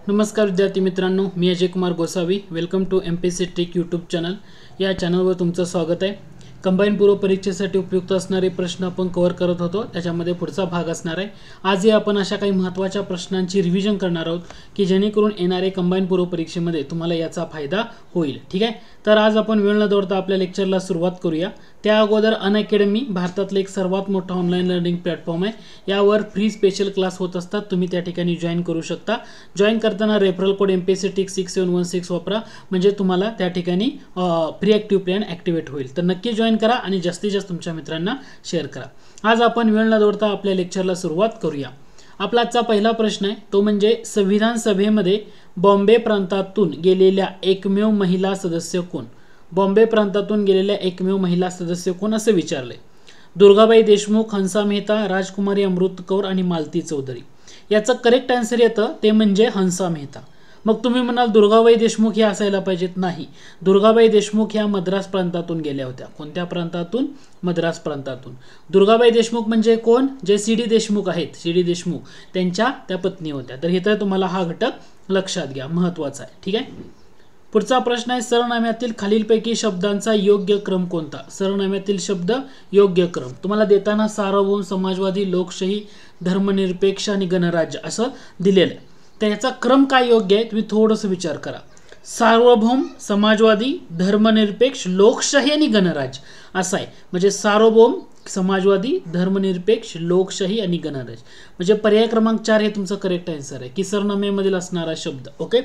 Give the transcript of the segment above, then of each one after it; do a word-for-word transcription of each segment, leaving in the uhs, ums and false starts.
नमस्कार विद्यार्थी मित्रांनो, मी Ajay Kumar Gosavi. Welcome to MPSC trick YouTube channel. या चॅनलवर तुमचं स्वागत आहे. कंबाईन पूर्व परीक्षेसाठी उपयुक्त असणारे प्रश्न आपण कव्हर करत होतो. त्याच्यामध्ये पुढचा भाग असणार आहे. आजही आपण अशा काही महत्त्वाच्या प्रश्नांची रिव्हिजन करणार आहोत की जेणेकरून येणारे कंबाईन पूर्व परीक्षेमध्ये तुम्हाला याचा फायदा होईल. ठीक आहे, तर आज आपण वेळ न दौडता आपल्या लेक्चरला सुरुवात करूया. त्या अगोदर अनअकॅडमी भारतातलं एक सर्वात मोठा ऑनलाईन लर्निंग प्लॅटफॉर्म आहे. यावर फ्री स्पेशल क्लास होत असतात. तुम्ही त्या ठिकाणी जॉईन करू शकता. जॉईन करताना referral code MPSC trick six seven one six वापरा, म्हणजे तुम्हाला त्या ठिकाणी फ्री ॲक्टिव्ह प्लॅन ॲक्टिवेट होईल. तर नक्की जॉईन करा आणि जास्तीत जास्त तुमच्या मित्रांना शेअर करा. आज आपण वेळ न दौडता आपल्या लेक्चरला सुरुवात करूया. आपला आजचा पहिला प्रश्न आहे तो म्हणजे संविधान सभेमध्ये बॉम्बे प्रांतातून गेलेल्या एकमेव महिला सदस्य कोण? बॉम्बे प्रांतातून गेलेल्या एकमेव महिला सदस्य कोण असं विचारले. दुर्गाबाई देशमुख, हंसा मेहता, राजकुमारी अमृत कौर आणि मालती चौधरी. याचं करेक्ट आन्सर येतं ते म्हणजे हंसा मेहता. मग तुम्ही म्हणाल दुर्गाबाई देशमुख हे असायला पाहिजेत. नाही, दुर्गाबाई देशमुख ह्या मद्रास प्रांतातून गेल्या होत्या. कोणत्या प्रांतातून? मद्रास प्रांतातून. दुर्गाबाई देशमुख म्हणजे कोण? जे सी डी देशमुख आहेत, सी डी देशमुख त्यांच्या त्या पत्नी होत्या. तर इथं तुम्हाला हा घटक लक्षात घ्या, महत्त्वाचा आहे. ठीक आहे, पुढचा प्रश्न आहे सरनाम्यातील खालीलपैकी शब्दांचा योग्य क्रम कोणता? सरनाम्यातील शब्द योग्य क्रम तुम्हाला देताना सार्वभौम, समाजवादी, लोकशाही, धर्मनिरपेक्ष आणि गणराज्य असं दिलेलं आहे. तर याचा क्रम काय योग्य आहे तुम्ही थोडंसं विचार करा. सार्वभौम, समाजवादी, धर्मनिरपेक्ष, लोकशाही आणि गणराज्य असं आहे. म्हणजे सार्वभौम, समाजवादी, धर्मनिरपेक्ष, लोकशाही आणि गणराज्य. म्हणजे पर्याय क्रमांक चार हे तुमचं करेक्ट आन्सर आहे की सरनाम्यामधील असणारा शब्द. ओके,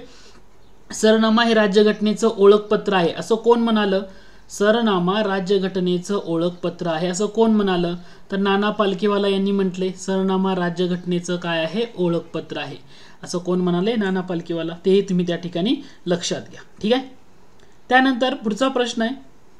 सरनामा हे राज्यघटनेचं ओळखपत्र आहे असं कोण म्हणालं? सरनामा राज्यघटनेचं ओळखपत्र आहे असं कोण म्हणालं? तर नाना पालखीवाला यांनी म्हटले सरनामा राज्यघटनेचं काय आहे? ओळखपत्र आहे असं कोण म्हणाले? नाना पालखीवाला. तेही तुम्ही त्या ठिकाणी लक्षात घ्या. ठीक आहे, त्यानंतर पुढचा प्रश्न आहे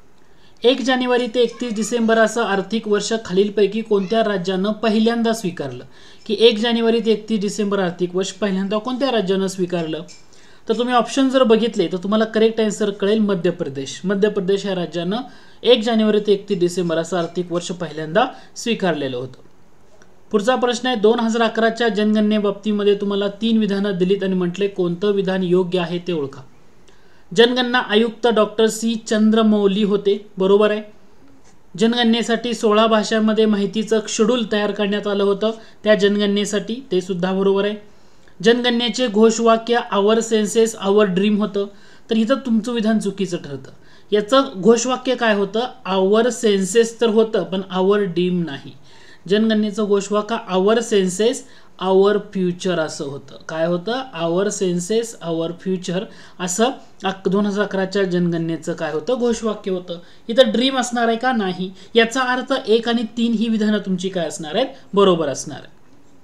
एक जानेवारी ते एकतीस डिसेंबर असं आर्थिक वर्ष खालीलपैकी कोणत्या राज्यानं पहिल्यांदा स्वीकारलं? की एक जानेवारी ते एकतीस डिसेंबर आर्थिक वर्ष पहिल्यांदा कोणत्या राज्यानं स्वीकारलं? तर तुम्ही ऑप्शन जर बघितले तर तुम्हाला करेक्ट आन्सर कळेल मध्य प्रदेश. मध्य प्रदेश या राज्यानं एक जानेवारी ते एकतीस डिसेंबर असं आर्थिक वर्ष पहिल्यांदा स्वीकारलेलं होतं. पुढचा प्रश्न आहे दोन हजार अकराच्या जनगणनेबाबतीमध्ये तुम्हाला तीन विधानं दिलीत आणि म्हटले कोणतं विधान योग्य आहे ते ओळखा. जनगणना आयुक्त डॉक्टर सी चंद्रमौली होते, बरोबर आहे. जनगणनेसाठी सोळा भाषांमध्ये माहितीचं शेड्यूल तयार करण्यात आलं होतं त्या जनगणनेसाठी, ते सुद्धा बरोबर आहे. जनगणनेचे घोषवाक्य आवर सेन्सेस आवर ड्रीम होतं. तर इथं तुमचं विधान चुकीचं ठरतं. याचं घोषवाक्य काय होतं? आवर सेन्सेस तर होतं पण आवर ड्रीम नाही. जनगणनेचं घोषवाक्य आवर सेन्सेस आवर फ्युचर असं होतं. काय होतं? आवर सेन्सेस आवर फ्युचर असं दोन हजार अकराच्या जनगणनेचं काय होतं? घोषवाक्य होतं. इथं ड्रीम असणार आहे का? नाही. याचा अर्थ एक आणि तीन ही विधानं तुमची काय असणार आहेत? बरोबर असणार आहे.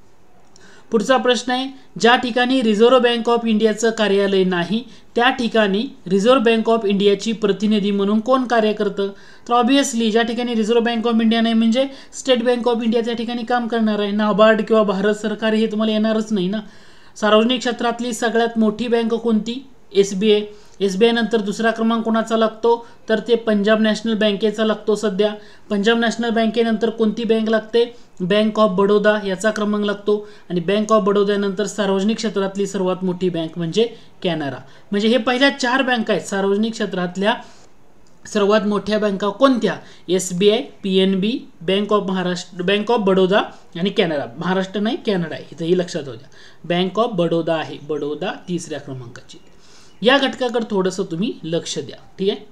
पुढचा प्रश्न आहे ज्या ठिकाणी रिझर्व्ह बँक ऑफ इंडियाचं कार्यालय नाही त्या ठिकाणी रिझर्व्ह बँक ऑफ इंडियाची प्रतिनिधी म्हणून कोण कार्य करतं? तर ऑब्व्हियसली ज्या ठिकाणी रिझर्व्ह बँक ऑफ इंडिया नाही म्हणजे स्टेट बँक ऑफ इंडिया त्या ठिकाणी काम करणार आहे. नाबार्ड किंवा भारत सरकार हे तुम्हाला येणारच नाही ना. सार्वजनिक क्षेत्रातली सगळ्यात मोठी बँक कोणती? एसबीआय. एसबीआय नंतर दुसरा क्रमांक कोणाचा लागतो? तर ते पंजाब नॅशनल बँकेचा लागतो सध्या. पंजाब नॅशनल बँकेनंतर कोणती बँक लागते? बँक ऑफ बडोदा याचा क्रमांक लागतो. आणि बँक ऑफ बडोद्यानंतर सार्वजनिक क्षेत्रातली सर्वात मोठी बँक म्हणजे कॅनरा. म्हणजे हे पहिल्या चार बँका आहेत सार्वजनिक क्षेत्रातल्या सर्वात मोठ्या बँका कोणत्या? SBI, PNB, bank of Maharashtra, bank of Baroda आणि कॅनरा. महाराष्ट्र नाही, कॅनडा आहे. इथंही लक्षात होत्या. बँक ऑफ बडोदा आहे, बडोदा तिसऱ्या क्रमांकाची. या घटकाकडे थोडंसं तुम्ही लक्ष द्या. ठीक आहे,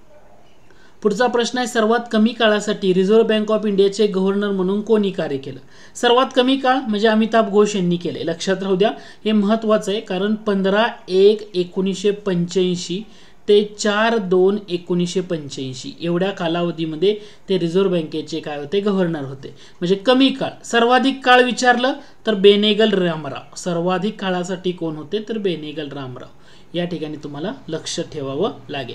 पुढचा प्रश्न आहे सर्वात कमी काळासाठी रिझर्व्ह बँक ऑफ इंडियाचे गव्हर्नर म्हणून कोणी कार्य केलं? सर्वात कमी काळ म्हणजे अमिताभ घोष यांनी केले. लक्षात राहू द्या, हे महत्त्वाचं आहे कारण पंधरा एक एकोणीसशे पंच्याऐंशी ते चार दोन एकोणीसशे पंच्याऐंशी एवढ्या कालावधीमध्ये ते रिझर्व्ह बँकेचे काय होते? गव्हर्नर होते. म्हणजे कमी काळ. सर्वाधिक काळ विचारलं तर बेनेगल रामराव. सर्वाधिक काळासाठी कोण होते? तर बेनेगल रामराव. या ठिकाणी तुम्हाला लक्ष ठेवावं लागेल.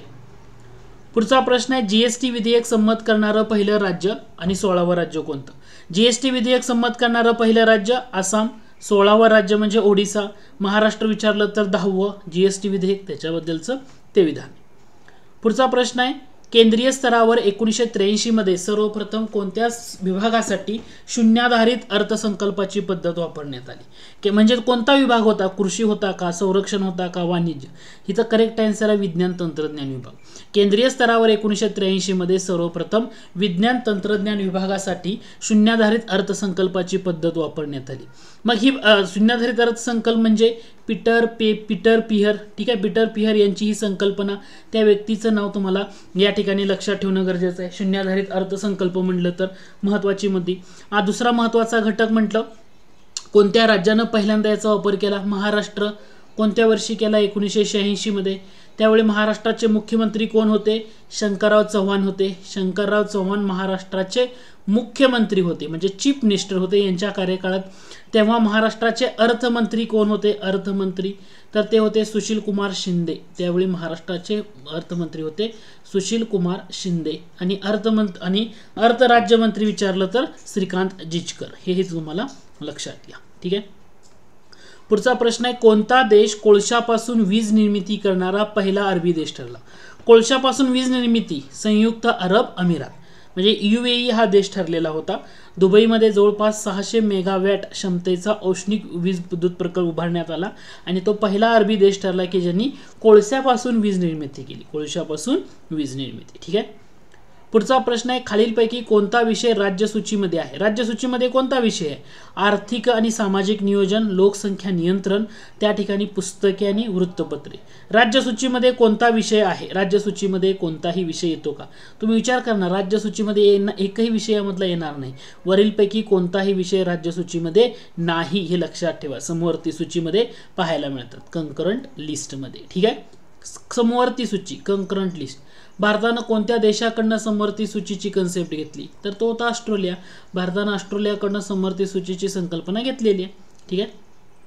पुढचा प्रश्न आहे जीएसटी विधेयक संमत करणारं पहिलं राज्य आणि सोळावं राज्य कोणतं? जीएसटी विधेयक संमत करणारं पहिलं राज्य आसाम. सोळावं राज्य म्हणजे ओडिसा. महाराष्ट्र विचारलं तर दहावं जीएसटी विधेयक त्याच्याबद्दलचं ते विधान. पुढचा प्रश्न आहे केंद्रीय स्तरावर एकोणीसशे त्र्याऐंशी मध्ये सर्वप्रथम कोणत्या विभागासाठी शून्याधारित अर्थसंकल्पाची पद्धत वापरण्यात आली? की म्हणजे कोणता विभाग होता? कृषी होता का, संरक्षण होता का, वाणिज्य? हिचं करेक्ट आन्सर आहे विज्ञान तंत्रज्ञान विभाग. केंद्रीय स्तरावर एकोणीसशे त्र्याऐंशी मध्ये सर्वप्रथम विज्ञान तंत्रज्ञान विभागासाठी शून्याधारित अर्थसंकल्पाची पद्धत वापरण्यात आली. मग ही शून्याधारित अर्थसंकल्प म्हणजे पीटर पे पीटर पिहर, ठीक आहे, पीटर पिहर यांची ही संकल्पना. त्या व्यक्तीचं नाव तुम्हाला या ठिकाणी लक्षात ठेवणं गरजेचं आहे. शून्याधारित अर्थसंकल्प म्हटलं तर महत्वाची मुद्दे. हा दुसरा महत्वाचा घटक म्हटलं, कोणत्या राज्यानं पहिल्यांदा याचा वापर केला? महाराष्ट्र. कोणत्या वर्षी केला? एकोणीसशे शहाऐंशी मध्ये. त्यावेळी महाराष्ट्राचे मुख्यमंत्री कोण होते? शंकरराव चव्हाण होते. शंकरराव चव्हाण महाराष्ट्राचे मुख्यमंत्री होते, म्हणजे चीफ मिनिस्टर होते यांच्या कार्यकाळात. तेव्हा महाराष्ट्राचे अर्थमंत्री कोण होते? अर्थमंत्री तर ते होते सुशील कुमार शिंदे. त्यावेळी महाराष्ट्राचे अर्थमंत्री होते सुशील कुमार शिंदे. आणि अर्थमंत्री आणि अर्थराज्यमंत्री विचारलं तर श्रीकांत जिचकर. हे तुम्हाला लक्षात घ्या, ठीक आहे. पुढचा प्रश्न आहे, कोणता देश कोळशापासून वीज निर्मिती करणारा पहिला अरबी देश ठरला? कोळशापासून वीज निर्मिती संयुक्त अरब अमिरात म्हणजे यूएई हा देश ठरलेला होता. दुबईमध्ये जवळपास सहाशे मेगावॅट क्षमतेचा औष्णिक वीज विद्युत प्रकल्प उभारण्यात आला आणि तो पहिला अरबी देश ठरला की ज्यांनी कोळशापासून वीज निर्मिती केली. कोळशापासून वीज निर्मिती, ठीक आहे. पुढचा प्रश्न आहे, खालीलपैकी कोणता विषय राज्यसूचीमध्ये आहे? राज्यसूचीमध्ये कोणता विषय आहे? आर्थिक आणि सामाजिक नियोजन, लोकसंख्या नियंत्रण, त्या ठिकाणी पुस्तके आणि वृत्तपत्रे. राज्यसूचीमध्ये कोणता विषय आहे? राज्यसूचीमध्ये कोणताही विषय येतो का? तुम्ही विचार करणार राज्यसूचीमध्ये एकही विषयामधला येणार नाही. वरीलपैकी कोणताही विषय राज्यसूचीमध्ये नाही हे लक्षात ठेवा. समवर्ती सूचीमध्ये पाहायला मिळतात कंकरंट लिस्टमध्ये, ठीक आहे. समवर्ती सूची कंकरंट लिस्ट. भारतानं कोणत्या देशाकडनं समवर्ती सूचीची कन्सेप्ट घेतली? तर तो होता ऑस्ट्रेलिया. भारतानं ऑस्ट्रेलियाकडनं समवर्ती सूचीची संकल्पना घेतलेली आहे, ठीक आहे.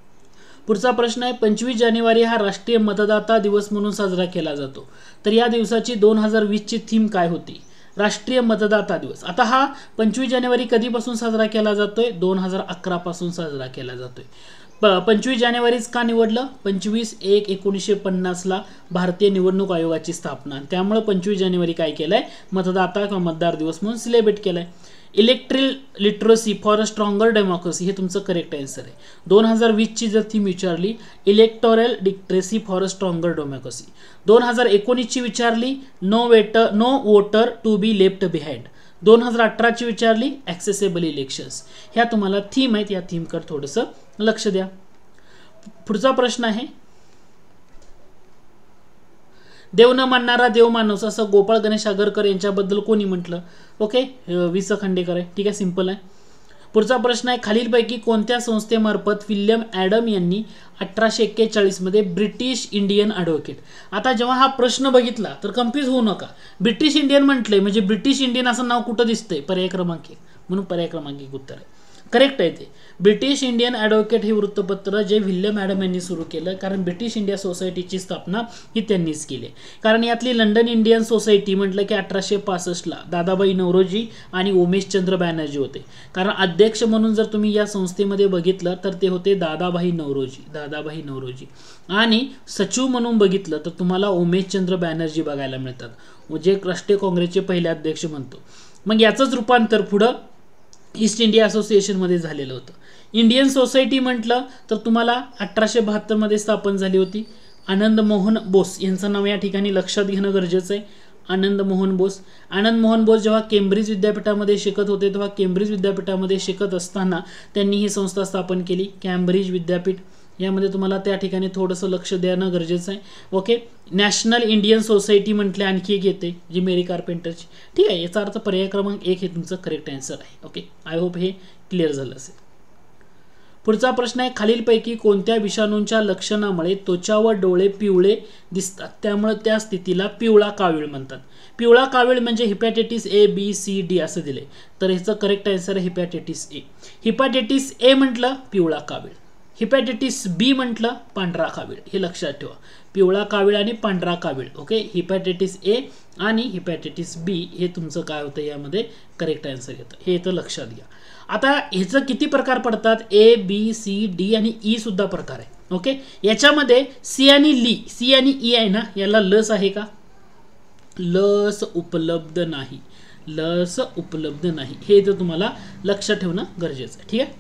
पुढचा प्रश्न आहे, पंचवीस जानेवारी हा राष्ट्रीय मतदाता दिवस म्हणून साजरा केला जातो. तर या दिवसाची दोन हजार वीस ची थीम काय होती? राष्ट्रीय मतदाता दिवस. आता हा पंचवीस जानेवारी कधीपासून साजरा केला जातोय? दोन हजार अकरा पासून साजरा केला जातोय. पंचवीस जानेवारीच का निवडलं? पंचवीस एक एकोणीसशे पन्नासला भारतीय निवडणूक आयोगाची स्थापना. त्यामुळे पंचवीस जानेवारी काय केलंय? मतदाता किंवा मतदार दिवस म्हणून सेलिब्रेट केलाय. Electric literacy for a stronger democracy हे तुमचं करेक्ट आन्सर आहे. दोन हजार वीस ची जर थीम विचारली electoral literacy for a stronger democracy. दोन हजार एकोणीस ची विचारली no voter no voter to be left behind. दोन हजार अठरा ची विचारली ॲक्सेसेबल इलेक्शन्स. ह्या तुम्हाला थीम आहेत, या थीमकडे थोडंसं लक्ष द्या. पुढचा प्रश्न आहे, देव न मानणारा देव माणूस असं गोपाळ गणेश आगरकर यांच्याबद्दल कोणी म्हटलं? ओके, वि स खांडेकर आहे, ठीक आहे, सिंपल आहे. पुढचा प्रश्न आहे, खालीलपैकी कोणत्या संस्थेमार्फत विल्यम ॲडम यांनी अठराशे एक्केचाळीस मध्ये ब्रिटिश इंडियन ॲडव्होकेट. आता जेव्हा हा प्रश्न बघितला तर कन्फ्यूज होऊ नका. ब्रिटिश इंडियन म्हटलंय म्हणजे ब्रिटिश इंडियन असं नाव कुठं दिसतंय? पर्याय क्रमांक एक, म्हणून पर्याय क्रमांक एक उत्तर आहे. करेक्ट आहे ते. ब्रिटिश इंडियन ॲडव्होकेट हे वृत्तपत्र जे विल्यम ॲडम यांनी सुरू केलं, कारण ब्रिटिश इंडिया सोसायटीची स्थापना ही त्यांनीच केली. कारण यातली लंडन इंडियन सोसायटी म्हटलं की अठराशे पासष्टला दादाबाई नौरोजी आणि उमेशचंद्र बॅनर्जी होते. कारण अध्यक्ष म्हणून जर तुम्ही या संस्थेमध्ये बघितलं तर ते होते दादाभाई नौरोजी दादाभाई नौरोजी आणि सचिव म्हणून बघितलं तर तुम्हाला उमेशचंद्र बॅनर्जी बघायला मिळतात, जे राष्ट्रीय काँग्रेसचे पहिले अध्यक्ष म्हणतो. मग याचंच रूपांतर पुढं ईस्ट इंडिया असोसिएशनमध्ये झालेलं होतं. इंडियन सोसायटी म्हटलं तर तुम्हाला अठराशे बहात्तरमध्ये स्थापन झाली होती. आनंद मोहन बोस यांचं नाव या ठिकाणी लक्षात घेणं गरजेचं आहे. आनंद मोहन बोस आनंद मोहन बोस जेव्हा केम्ब्रिज विद्यापीठामध्ये शिकत होते तेव्हा केम्ब्रिज विद्यापीठामध्ये शिकत असताना त्यांनी ही संस्था स्थापन केली, कॅम्ब्रिज विद्यापीठ. यामध्ये तुम्हाला त्या ठिकाणी थोडंसं लक्ष देणं गरजेचं आहे. ओके, नॅशनल इंडियन सोसायटी म्हटले आणखी एक येते जी मेरी कार्पेंटरची, ठीक आहे. याचा अर्थ पर्याय क्रमांक एक हे तुमचं करेक्ट आन्सर आहे. ओके, आय होप हे क्लिअर झालं असेल. पुढचा प्रश्न आहे, खालीलपैकी कोणत्या विषाणूंच्या लक्षणामुळे त्वचा व डोळे पिवळे दिसतात त्यामुळे त्या स्थितीला पिवळा कावीळ म्हणतात? पिवळा कावीळ म्हणजे hepatitis A B C D असं दिले, तर ह्याचं करेक्ट आन्सर आहे हिपॅटायटिस ए. हिपॅटायटिस ए म्हटलं पिवळा कावीळ, हिपॅटायटिस बी म्हटलं पांढरा कावीळ. हे लक्षात ठेवा, पिवळा कावीळ आणि पांढरा कावीळ. ओके, हिपॅटायटिस ए आणि हिपॅटायटिस बी हे तुमचं काय होतं यामध्ये करेक्ट आन्सर येतं, हे इथं लक्षात घ्या. आता ह्याचं किती प्रकार पडतात? ए बी सी डी आणि ई सुद्धा प्रकार आहे. ओके, याच्यामध्ये सी आणि ली सी आणि ई आहे ना, याला लस आहे का? लस उपलब्ध नाही, लस उपलब्ध नाही, हे तर तुम्हाला लक्षात ठेवणं गरजेचं आहे. ठीक आहे.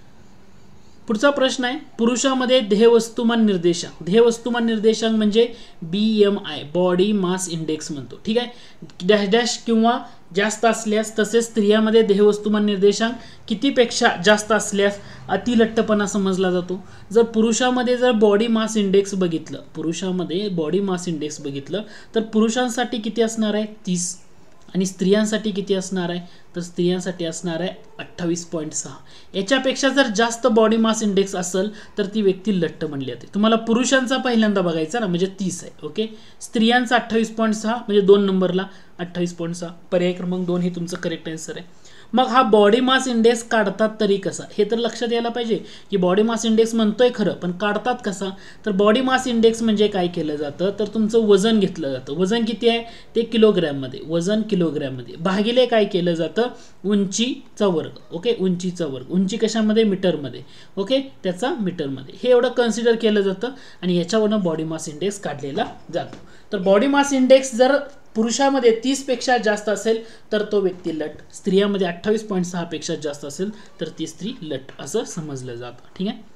पुढचा प्रश्न आहे, पुरुषामध्ये ध्येय वस्तुमान निर्देशांक, ध्येय वस्तुमान निर्देशांक म्हणजे B M I, body mass index म्हणतो. ठीक आहे. डॅश डॅश किंवा जास्त असल्यास, तसेच स्त्रियांमध्ये ध्येय वस्तुमान निर्देशांक कितीपेक्षा जास्त असल्यास अतिलठ्ठपणा समजला जातो. जर पुरुषामध्ये जर बॉडी मास इंडेक्स बघितलं, पुरुषामध्ये बॉडी मास इंडेक्स बघितलं तर पुरुषांसाठी किती असणार आहे, तीस, आणि स्त्रियांसाठी किती असणार आहे, तर स्त्रियांसाठी असणार आहे अठ्ठावीस पॉईंट सहा. याच्यापेक्षा जर जास्त बॉडी मास इंडेक्स असेल तर ती व्यक्ती लठ्ठ म्हणली जाते. तुम्हाला पुरुषांचा पहिल्यांदा बघायचा ना, म्हणजे तीस आहे. ओके. स्त्रियांचा अठ्ठावीस पॉईंट सहा, म्हणजे दोन नंबरला अठ्ठावीस पॉईंट सहा, पर्याय क्रमांक दोन हे तुमचं करेक्ट आन्सर आहे. मग हा बॉडी मास इंडेक्स काढतात तरी कसा, हे तर लक्षात यायला पाहिजे की बॉडी मास इंडेक्स म्हणतोय खरं, पण काढतात कसा. तर बॉडी मास इंडेक्स म्हणजे काय केलं जातं, तर तुमचं वजन घेतलं जातं. वजन किती आहे ते किलोग्रॅममध्ये, वजन किलोग्रॅममध्ये भागिले काय केलं जातं, उंचीचा वर्ग. ओके. उंचीचा वर्ग, उंची कशामध्ये, मीटरमध्ये. ओके. त्याचा मीटरमध्ये, हे एवढं कन्सिडर केलं जातं आणि याच्यावरनं बॉडी मास इंडेक्स काढलेला जातो. तर बॉडी मास इंडेक्स जर पुरुषामध्ये तीस पेक्षा जास्त असेल तर तो व्यक्ती लठ, स्त्रियांमध्ये अठ्ठावीस पॉईंट सहा पेक्षा जास्त असेल तर ती स्त्री लठ असं समजलं जातं. ठीक आहे.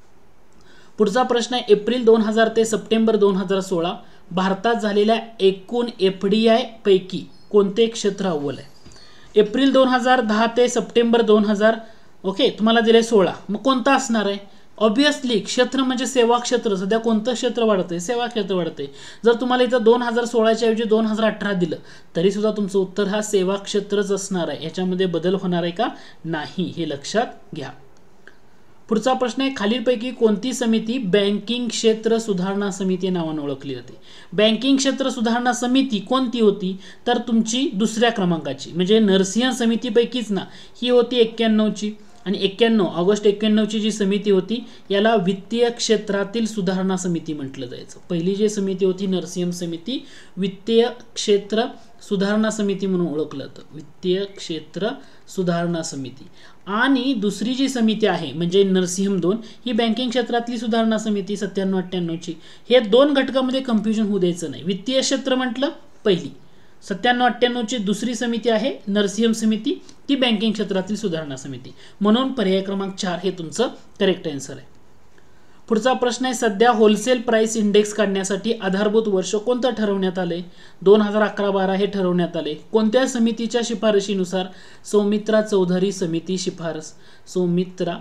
पुढचा प्रश्न आहे, एप्रिल दोन हजार ते सप्टेंबर दोन हजार सोळा भारतात झालेल्या एकूण एफ डी आय पैकी कोणते क्षेत्र अव्वल आहे. एप्रिल दोन हजार दहा ते सप्टेंबर दोन हजार ओके तुम्हाला दिले सोळा, मग कोणता असणार आहे. ऑब्विसली क्षेत्र म्हणजे सेवा क्षेत्र. सध्या कोणतं क्षेत्र वाढतंय, सेवा क्षेत्र वाढतंय. जर तुम्हाला इथं दोन हजार सोळाच्या ऐवजी दोन हजार अठरा दिलं तरी सुद्धा तुमचं उत्तर हा सेवा क्षेत्रच असणार आहे. याच्यामध्ये बदल होणार आहे का, नाही, हे लक्षात घ्या. पुढचा प्रश्न आहे, खालीलपैकी कोणती समिती बँकिंग क्षेत्र सुधारणा समिती नावाने ओळखली जाते. बँकिंग क्षेत्र सुधारणा समिती कोणती होती, तर तुमची दुसऱ्या क्रमांकाची म्हणजे नरसिंह समितीपैकीच ना, ही होती एक्क्याण्णवची. आणि एक्क्याण्णव ऑगस्ट एक्क्याण्णवची जी समिती होती याला वित्तीय क्षेत्रातील सुधारणा समिती म्हटलं जायचं. पहिली जी समिती होती नरसिंह समिती, वित्तीय क्षेत्र सुधारणा समिती म्हणून ओळखलं जातं, वित्तीय क्षेत्र सुधारणा समिती. आणि दुसरी जी समिती आहे म्हणजे नरसिंह दोन, ही बँकिंग क्षेत्रातली सुधारणा समिती सत्त्याण्णव अठ्ठ्याण्णवची. हे दोन घटकामध्ये कन्फ्युजन होऊ द्यायचं नाही. वित्तीय क्षेत्र म्हटलं पहिली, सत्त्याण्णव अठ्ठ्याण्णवची दुसरी समिती आहे नरसिंह समिती, ती बँकिंग क्षेत्रातील सुधारणा समिती. म्हणून पर्याय क्रमांक चार हे तुमचं करेक्ट आन्सर आहे. पुढचा प्रश्न आहे, सध्या होलसेल प्राइस इंडेक्स काढण्यासाठी आधारभूत वर्ष कोणतं ठरवण्यात आले. दोन हजार अकरा बारा हे ठरवण्यात आले. कोणत्या समितीच्या शिफारशीनुसार, सौमित्रा चौधरी समिती शिफारस, सौमित्रा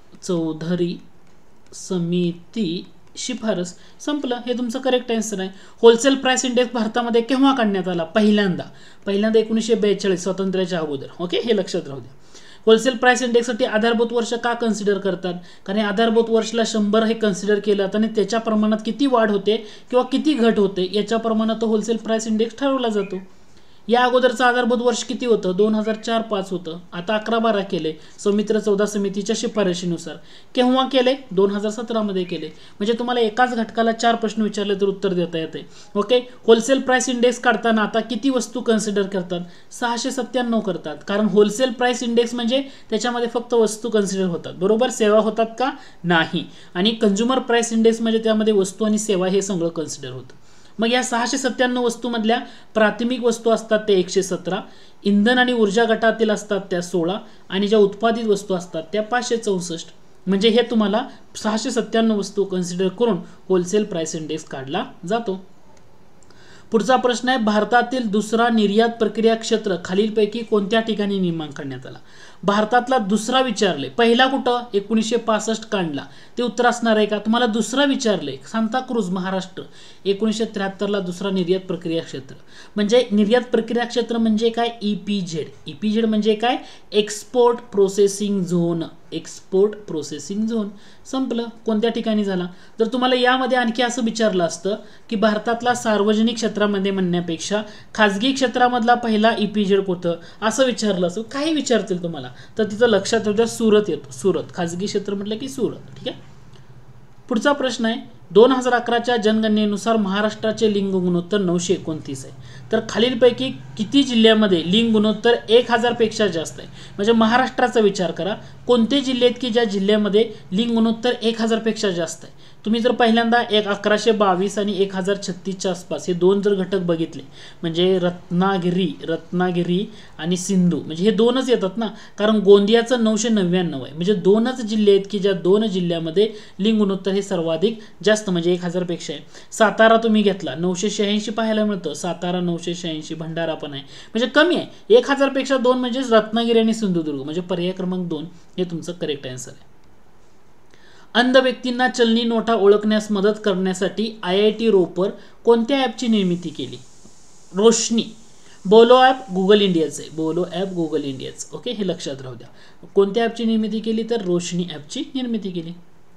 चौधरी समिती शिफारस. संपलं, हे तुमचं करेक्ट आन्सर आहे. होलसेल प्राइस इंडेक्स भारतामध्ये केव्हा काढण्यात आला, पहिल्यांदा पहिल्यांदा एकोणीसशे बेचाळीस स्वातंत्र्याच्या अगोदर. ओके, हे लक्षात राहू द्या. होलसेल प्राइस इंडेक्ससाठी आधारभूत वर्ष का कन्सिडर करतात, कारण आधारभूत वर्षला शंभर हे कन्सिडर केलं जातं आणि त्याच्या प्रमाणात किती वाढ होते किंवा किती घट होते याच्या प्रमाणात तो होलसेल प्राइस इंडेक्स ठरवला जातो. या अगोदरचं आधारभूत वर्ष किती होतं, दोन हजार चार पाच होतं. आता अकरा बारा केले सौमित्र चौदा समितीच्या शिफारशीनुसार. केव्हा केले, दोन हजार सतरामध्ये केले. म्हणजे तुम्हाला एकाच घटकाला चार प्रश्न विचारले तर उत्तर देता येते. ओके. होलसेल प्राइस इंडेक्स काढताना आता किती वस्तू कन्सिडर करतात, सहाशे सत्त्याण्णव करतात. कारण होलसेल प्राइस इंडेक्स म्हणजे त्याच्यामध्ये फक्त वस्तू कन्सिडर होतात, बरोबर, सेवा होतात का, नाही. आणि कंझ्युमर प्राइस इंडेक्स म्हणजे त्यामध्ये वस्तू आणि सेवा हे सगळं कन्सिडर होतं. मग या सहाशे सत्त्याण्णव वस्तूमधल्या प्राथमिक वस्तू असतात त्या एकशे सतरा, इंधन आणि ऊर्जा गटातील असतात त्या सोळा, आणि ज्या उत्पादित वस्तू असतात त्या पाचशे चौसष्ट. म्हणजे हे तुम्हाला सहाशे सत्त्याण्णव वस्तू कन्सिडर करून होलसेल प्राइस इंडेक्स काढला जातो. पुढचा प्रश्न आहे, भारतातील दुसरा निर्यात प्रक्रिया क्षेत्र खालीलपैकी कोणत्या ठिकाणी निर्माण करण्यात आला. भारतातला दुसरा विचारले, पहिला कुठं एकोणीसशे पासष्ट काढला, ते उत्तर असणार आहे का. तुम्हाला दुसरा विचारले, सांताक्रूज महाराष्ट्र, एकोणीसशे त्र्याहत्तरला दुसरा निर्यात प्रक्रिया क्षेत्र. म्हणजे निर्यात प्रक्रिया क्षेत्र म्हणजे काय, ईपीझेड. ईपीझेड म्हणजे काय, export processing zone, export processing zone. संपलं, कोणत्या ठिकाणी झाला. जर तुम्हाला यामध्ये आणखी असं विचारलं असतं की भारतातला सार्वजनिक क्षेत्रामध्ये म्हणण्यापेक्षा खाजगी क्षेत्रामधला पहिला ईपीझेड कुठं असं विचारलं असं, काही विचारतील तुम्हाला तर तिथं लक्षात ठेवता सुरत येतो. सुरत खाजगी क्षेत्र म्हटलं की सुरत. ठीक आहे. पुढचा प्रश्न आहे, दोन हजार अकराच्या जनगणनेनुसार महाराष्ट्राचे लिंग गुणोत्तर नऊशे एकोणतीस आहे. तर खालीलपैकी किती जिल्ह्यामध्ये लिंग गुणोत्तर एक हजार पेक्षा जास्त आहे. म्हणजे महाराष्ट्राचा विचार करा, कोणते जिल्हे आहेत की ज्या जिल्ह्यामध्ये लिंग गुणोत्तर एक हजार पेक्षा जास्त आहे. तुम्ही जर पहिल्यांदा एक अकराशे बावीस आणि एक हजार छत्तीसच्या आसपास हे दोन जर घटक बघितले म्हणजे रत्नागिरी रत्नागिरी आणि सिंधू म्हणजे हे दोनच येतात ना, कारण गोंदियाचं नऊशे नव्याण्णव आहे म्हणजे दोनच जिल्हे आहेत की ज्या दोन जिल्ह्यामध्ये लिंग गुणोत्तर हे सर्वाधिक जास्त म्हणजे एक हजार पेक्षा आहे. सातारा तुम्ही घेतला नऊशे शहाऐंशी पाहायला मिळतं, सातारा नऊशे शहाऐंशी, भंडारा पण आहे म्हणजे कमी आहे. एक हजार पेक्षा दोन म्हणजे रत्नागिरी आणि सिंधुदुर्ग म्हणजे पर्याय क्रमांक दोन हे तुमचं करेक्ट आन्सर आहे. अंध व्यक्तींना चलनी नोटा ओळखण्यास मदत करण्यासाठी आय आय टी रोपर कोणत्या ॲपची निर्मिती केली? रोशनी. बोलो ॲप गुगल इंडियाचं आहे, बोलो ॲप गुगल इंडियाचं. ओके, हे लक्षात राहू द्या. कोणत्या ॲपची निर्मिती केली? तर रोशनी ॲपची निर्मिती केली.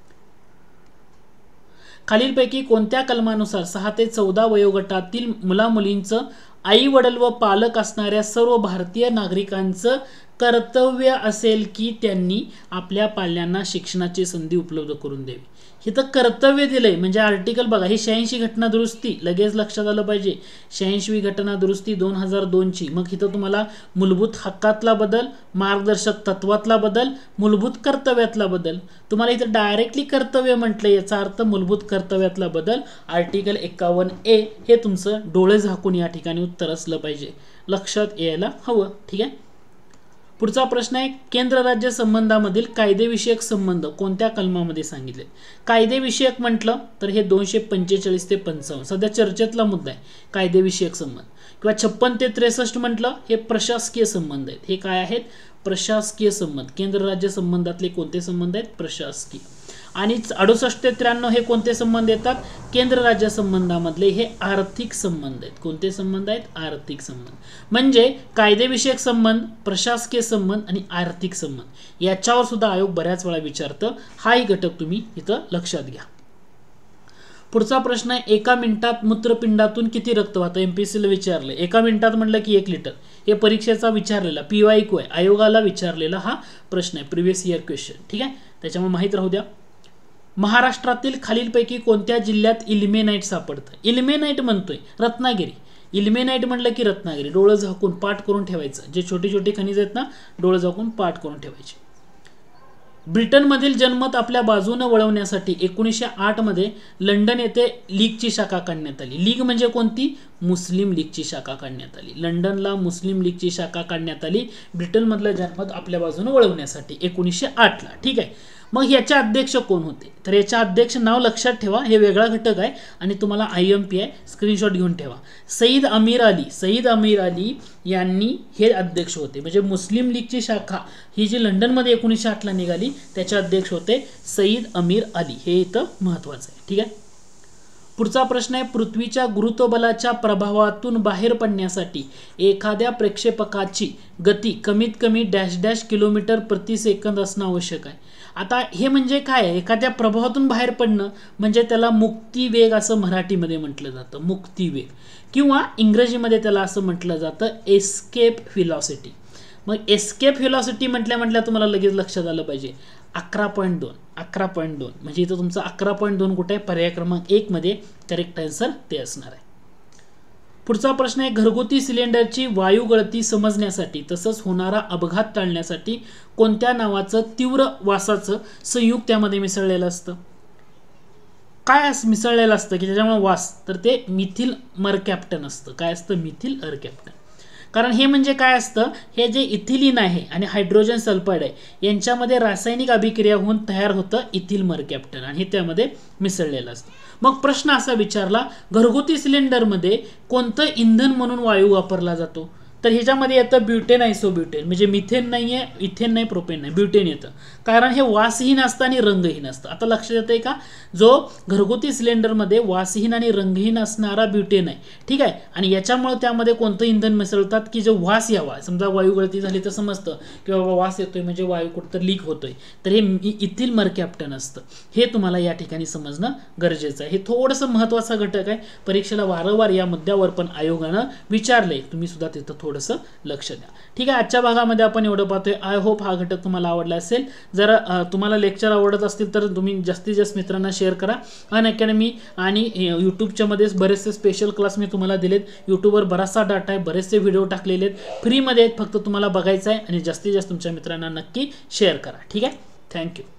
खालीलपैकी कोणत्या कलमानुसार सहा ते चौदा वयोगटातील मुलामुलींचं आई वडील व पालक असणाऱ्या सर्व भारतीय नागरिकांचं कर्तव्य असेल की त्यांनी आपल्या पाल्यांना शिक्षणाची संधी उपलब्ध करून द्यावी? हे तर कर्तव्य दिलंय म्हणजे आर्टिकल बघा, ही शहाऐंशी घटना दुरुस्ती लगेच लक्षात आलं पाहिजे. शहाऐंशी घटना दुरुस्ती दोन हजार दोनची. मग इथं तुम्हाला मूलभूत हक्कातला बदल, मार्गदर्शक तत्वातला बदल, मूलभूत कर्तव्यातला बदल. तुम्हाला इथं डायरेक्टली कर्तव्य म्हटलं याचा अर्थ मूलभूत कर्तव्यातला बदल. आर्टिकल एक्कावन्न ए हे तुमचं डोळे झाकून या ठिकाणी उत्तर असलं पाहिजे, लक्षात यायला हवं. ठीक आहे. पुढचा प्रश्न आहे केंद्र राज्य संबंधामधील कायदेविषयक संबंध कोणत्या कलमामध्ये सांगितले? कायदेविषयक म्हटलं तर हे दोनशे पंचेचाळीस ते पंचावन्न सध्या चर्चेतला मुद्दा आहे कायदेविषयक संबंध. किंवा छप्पन ते त्रेसष्ट म्हटलं हे प्रशासकीय संबंध आहेत. हे काय आहेत? प्रशासकीय संबंध. केंद्र राज्य संबंधातले कोणते संबंध आहेत? प्रशासकीय. आणि अडुसष्ट ते त्र्याण्णव हे कोणते संबंध येतात? केंद्र राज्य संबंधामधले हे आर्थिक संबंध आहेत. कोणते संबंध आहेत? आर्थिक संबंध. म्हणजे कायदेविषयक संबंध, प्रशासकीय संबंध आणि आर्थिक संबंध याच्यावर सुद्धा आयोग बऱ्याच वेळा विचारतं. हाही घटक तुम्ही इथं लक्षात घ्या. पुढचा प्रश्न आहे एका मिनिटात मूत्रपिंडातून किती रक्त वाहतं? एमपीएससीला विचारले. एका मिनिटात म्हटलं की एक लिटर. हे परीक्षेचा विचारलेला पीवाय क्यू आहे, आयोगाला विचारलेला हा प्रश्न आहे, प्रिव्हियस इयर क्वेश्चन. ठीक आहे, त्याच्यामुळे माहीत राहू द्या. महाराष्ट्रातील खालीलपैकी कोणत्या जिल्ह्यात इल्मेनाइट सापडतं? इल्मेनाइट म्हणतोय रत्नागिरी. इल्मेनाइट म्हटलं की रत्नागिरी. डोळं झाकून पाठ करून ठेवायचं. जे छोटी छोटी खनिज आहेत ना, डोळं झाकून पाठ करून ठेवायचे. ब्रिटनमधील जनमत आपल्या बाजूने वळवण्यासाठी एकोणीसशे आठ मध्ये लंडन येथे लीगची शाखा काढण्यात आली. लीग म्हणजे कोणती? मुस्लिम लीगची शाखा काढण्यात आली. लंडनला मुस्लिम लीगची शाखा काढण्यात आली ब्रिटनमधलं जनमत आपल्या बाजूने वळवण्यासाठी एकोणीसशे आठ ला. ठीक आहे. मग याचे अध्यक्ष कोण होते? तर याचे अध्यक्ष नाव लक्षात ठेवा, हे वेगळा घटक आहे आणि तुम्हाला आय एम पी आहे, स्क्रीनशॉट घेऊन ठेवा. सईद अमीर अली. सईद अमीर अली यांनी हे अध्यक्ष होते. म्हणजे मुस्लिम लीगची शाखा ही जी लंडनमध्ये एकोणीसशे आठ ला निघाली त्याचे अध्यक्ष होते सईद अमीर अली. हे इथं महत्वाचं आहे. ठीक आहे. पुढचा प्रश्न आहे पृथ्वीच्या गुरुत्वबलाच्या प्रभावातून बाहेर पडण्यासाठी एखाद्या प्रक्षेपकाची गती कमीत कमी डॅश डॅश किलोमीटर प्रति सेकंद असणं आवश्यक आहे. आता हे म्हणजे काय आहे? एखाद्या प्रभावातून बाहेर पडणं म्हणजे त्याला मुक्तिवेग असं मराठीमध्ये म्हटलं जातं. मुक्तिवेग किंवा इंग्रजीमध्ये त्याला असं म्हटलं जातं एस्केप व्हेलॉसिटी. मग एस्केप व्हेलॉसिटी म्हटल्या म्हटल्या तुम्हाला लगेच लक्षात आलं पाहिजे अकरा पॉईंट दोन. अकरा पॉईंट दोन म्हणजे इथं तुमचं अकरा पॉईंट दोन कुठे आहे? पर्याय क्रमांक एक मध्ये करेक्ट आन्सर ते असणार आहे. पुढचा प्रश्न आहे घरगुती सिलेंडरची वायू गळती समजण्यासाठी तसंच होणारा अपघात टाळण्यासाठी कोणत्या नावाचं तीव्र वासाचं संयुक्त त्यामध्ये मिसळलेलं असतं? काय मिसळलेलं असतं की त्याच्यामुळे वास? तर ते मिथिल मरकॅप्टन असतं. काय असतं? Methyl mercaptan. कारण हे म्हणजे काय असतं? हे जे इथिलीन आहे आणि हायड्रोजन सल्फाइड आहे यांच्यामध्ये रासायनिक अभिक्रिया होऊन तयार होतं इथिल मरकॅप्टन आणि हे त्यामध्ये मिसळलेलं असतं. मग प्रश्न असा विचारला घरगुती सिलेंडरमध्ये कोणतं इंधन म्हणून वायू वापरला जातो? तर ह्याच्यामध्ये येतं ब्युटेन आयसोब्युटेन. म्हणजे मिथेन नाही आहे, इथेन नाही, प्रोपेन नाही, ब्युटेन येतं. कारण हे वासहीन असतं आणि रंगहीन असतं. आता लक्षात येतंय का? जो घरगुती सिलेंडरमध्ये वासहीन आणि रंगहीन असणारा ब्युटेन आहे. ठीक आहे. आणि याच्यामुळे त्यामध्ये कोणतं इंधन मिसळतात की जो वास यावा. समजा वायू गळती झाली तर समजतं की बाबा वास येतोय म्हणजे वायू कुठं लीक होतोय. तर हे इथिल मरकॅप्टन असतं. हे तुम्हाला या ठिकाणी समजणं गरजेचं आहे. हे थोडंसं महत्त्वाचा घटक आहे. परीक्षेला वारंवार या मुद्द्यावर पण आयोगानं विचारले. तुम्ही सुद्धा तिथं थोडंसं लक्ष द्या. ठीक आहे. आजच्या भागामध्ये आपण एवढं पाहतोय. आय होप हा घटक तुम्हाला आवडला असेल. जर तुम्हाला लेक्चर आवडत असतील तर तुम्ही जास्तीत जास्त मित्रांना शेअर करा. अनअकॅडमी आणि यूट्यूबच्या मध्ये बरेचसे स्पेशल क्लास मी तुम्हाला दिलेत. यूट्यूबवर बराचसा डाटा आहे, बरेचसे व्हिडिओ टाकलेले आहेत, फ्रीमध्ये आहेत, फक्त तुम्हाला बघायचं आहे आणि जास्तीत जास्त तुमच्या मित्रांना नक्की शेअर करा. ठीक आहे. थँक्यू.